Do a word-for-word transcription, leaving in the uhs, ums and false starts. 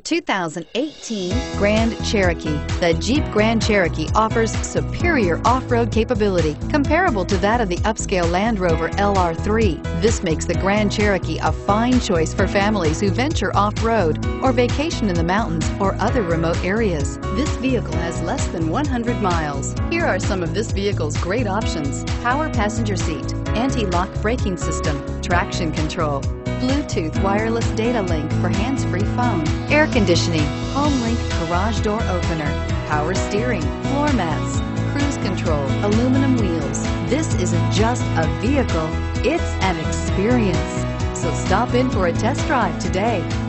two thousand eighteen Grand Cherokee. The Jeep Grand Cherokee offers superior off-road capability comparable to that of the upscale Land Rover L R three. This makes the Grand Cherokee a fine choice for families who venture off-road or vacation in the mountains or other remote areas. This vehicle has less than one hundred miles. Here are some of this vehicle's great options: power passenger seat, anti-lock braking system, traction control, Bluetooth wireless data link for hands-free phone, air conditioning, home link garage door opener, power steering, floor mats, cruise control, aluminum wheels. This isn't just a vehicle, it's an experience. So stop in for a test drive today.